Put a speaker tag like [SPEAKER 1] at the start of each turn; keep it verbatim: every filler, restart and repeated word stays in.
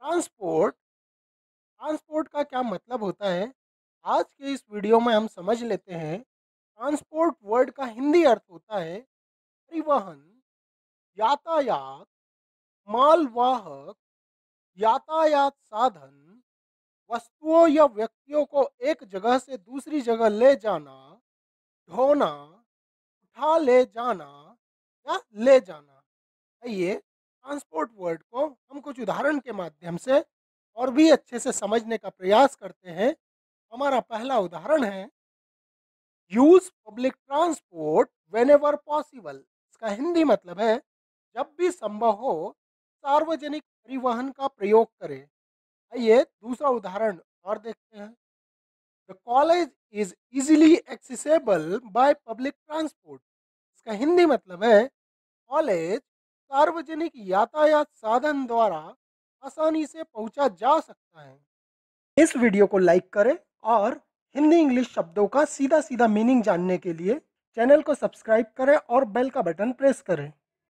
[SPEAKER 1] Transport transport का क्या मतलब होता है? आज के इस वीडियो में हम समझ लेते हैं। ट्रांसपोर्ट वर्ड का हिंदी अर्थ होता है परिवहन, यातायात, मालवाहक, यातायात साधन, वस्तुओं या व्यक्तियों को एक जगह से दूसरी जगह ले जाना, ढोना, उठा ले जाना या ले जाना। आइए ट्रांसपोर्ट वर्ड को हम कुछ उदाहरण के माध्यम से और भी अच्छे से समझने का प्रयास करते हैं। हमारा पहला उदाहरण है use public transport whenever possible. इसका हिंदी मतलब है जब भी संभव हो सार्वजनिक परिवहन का प्रयोग करें। आइए दूसरा उदाहरण और देखते हैं। The college is easily accessible by public transport. इसका हिंदी मतलब है कॉलेज सार्वजनिक यातायात साधन द्वारा आसानी से पहुंचा जा सकता है। इस वीडियो को लाइक करें और हिंदी इंग्लिश शब्दों का सीधा सीधा मीनिंग जानने के लिए चैनल को सब्सक्राइब करें और बेल का बटन प्रेस करें।